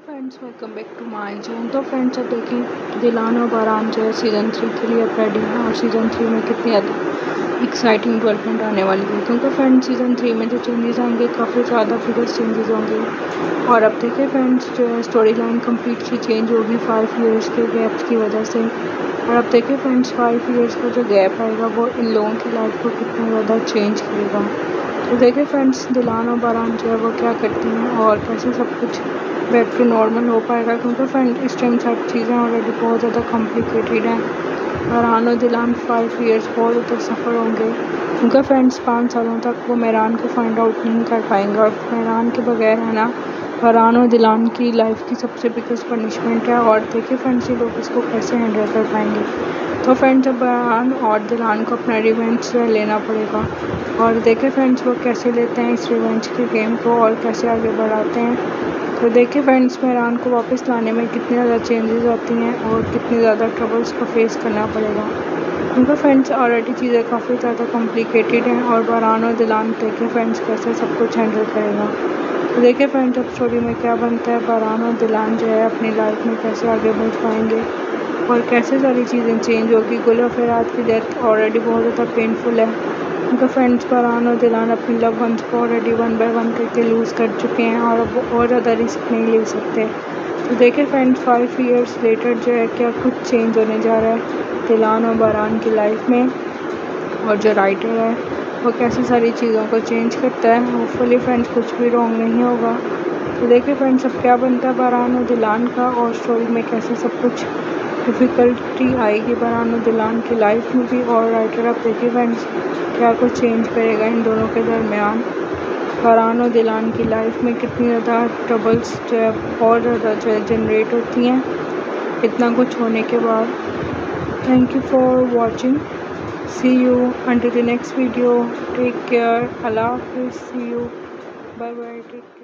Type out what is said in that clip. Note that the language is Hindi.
Friends, welcome back to my channel. तो फ्रेंड्स, अब देखें दिलान और बारान जो है सीज़न 3 के लिए अब रेडी है और सीज़न 3 में कितनी ज़्यादा एक्साइटिंग डेवलपमेंट आने वाली है, क्योंकि फ्रेंड्स सीज़न 3 में जो चेंजेस आएंगे काफ़ी ज़्यादा बिगेस्ट चेंजेस होंगे। और अब देखिए फ्रेंड्स, जो है स्टोरी लाइन कम्प्लीटली चेंज होगी 5 ईयर्स के गैप की वजह से। और अब देखिए फ्रेंड्स, 5 ईयर्स का जो गैप आएगा वो इन लोगों की लाइफ को कितना ज़्यादा चेंज करेगा। तो देखिए फ्रेंड्स, दिलान और बारान जो है वो क्या करती हैं और कैसे सब कुछ बैक टू नॉर्मल हो पाएगा, क्योंकि फ्रेंड इस टाइम सब चीज़ें ऑलरेडी बहुत ज़्यादा कॉम्प्लिकेटेड हैं। बारान और दिलान 5 ईयर्स बहुत तक सफ़र होंगे, क्योंकि फ्रेंड्स 5 सालों तक वो मेहरान को फाइंड आउट नहीं कर पाएंगे। और मेहरान के बगैर है ना, बारान और दिलान की लाइफ की सबसे बिगेस्ट पनिशमेंट है। और देखिए फ्रेंड्स, ये लोग इसको कैसे हैंडल कर पाएंगे। तो फ्रेंड्स, अब बारान और दिलान को अपना रिवेंज लेना पड़ेगा। और देखिए फ्रेंड्स, वो कैसे लेते हैं इस रिवेंज के गेम को और कैसे आगे बढ़ाते हैं। तो देखिए फ्रेंड्स, मेहरान को वापस लाने में कितनी ज़्यादा चेंजेस आती हैं और कितनी ज़्यादा ट्रबल्स को फेस करना पड़ेगा, क्योंकि फ्रेंड्स ऑलरेडी चीज़ें काफ़ी ज़्यादा कॉम्प्लिकेटेड हैं। और बारान और दिलान देखिए फ्रेंड्स कैसे सब कुछ हैंडल करेगा। तो देखिए फ्रेंड्स, अब स्टोरी में क्या बनता है, बारान और दिलान जो है अपनी लाइफ में कैसे आगे बढ़ पाएंगे और कैसे सारी चीज़ें चेंज होगी। गुल और फराज की डेथ ऑलरेडी बहुत ज़्यादा पेनफुल है, क्योंकि फ्रेंड्स बारान और दिलान अपनी लव वंस को ऑलरेडी 1 बाय 1 करके लूज़ कर चुके हैं और अब वो और ज़्यादा रिस्क नहीं ले सकते। तो देखिए फ्रेंड्स, 5 ईयर्स लेटर जो है क्या कुछ चेंज होने जा रहा है दिलान और बारान की लाइफ में। और जो राइटर है वो कैसे सारी चीज़ों को चेंज करता है। होपफुली फ्रेंड्स कुछ भी रॉन्ग नहीं होगा। तो देखिए फ्रेंड्स, अब क्या बनता है बारान और दिलान का और स्टोरी में कैसे सब कुछ डिफ़िकल्टी आएगी बारान और दिलान की लाइफ में भी। और राइटर अब देखिए फ्रेंड्स क्या कुछ चेंज करेगा इन दोनों के दरमियान। बारान और दिलान की लाइफ में कितनी ज़्यादा ट्रबल्स जो है और ज़्यादा जो है जनरेट होती हैं इतना कुछ होने के बाद। Thank you for watching, see you until the next video, take care, अल्लाह हाफिज़, सी यू, बाय बाय।